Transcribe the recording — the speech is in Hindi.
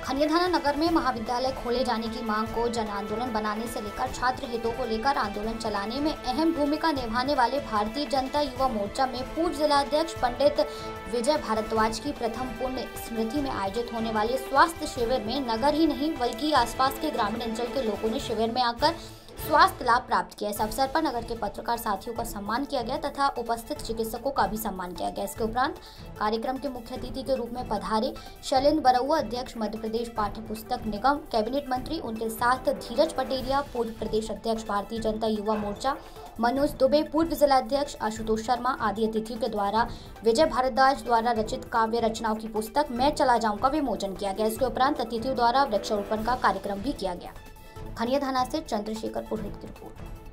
खनियाधाना नगर में महाविद्यालय खोले जाने की मांग को जन आंदोलन बनाने से लेकर छात्र हितों को लेकर आंदोलन चलाने में अहम भूमिका निभाने वाले भारतीय जनता युवा मोर्चा में पूर्व जिलाध्यक्ष पंडित विजय भारद्वाज की प्रथम पुण्य स्मृति में आयोजित होने वाले स्वास्थ्य शिविर में नगर ही नहीं बल्कि आसपास के ग्रामीण अंचल के लोगों ने शिविर में आकर स्वास्थ्य लाभ प्राप्त किया। इस अवसर पर नगर के पत्रकार साथियों का सम्मान किया गया तथा उपस्थित चिकित्सकों का भी सम्मान किया गया। इसके उपरांत कार्यक्रम के मुख्य अतिथि के रूप में पधारे शैलेंद्र बरुआ, अध्यक्ष मध्य प्रदेश पाठ्य पुस्तक निगम, कैबिनेट मंत्री, उनके साथ धीरज पटेरिया, पूर्व प्रदेश अध्यक्ष भारतीय जनता युवा मोर्चा, मनोज दुबे, पूर्व जिलाध्यक्ष आशुतोष शर्मा आदि अतिथियों के द्वारा विजय भारद्वाज द्वारा रचित काव्य रचनाओं की पुस्तक मैं चला जाऊं का विमोचन किया गया। इसके उपरांत अतिथियों द्वारा वृक्षारोपण का कार्यक्रम भी किया गया। खनियाधाना से चंद्रशेखर पुरोहित की रिपोर्ट।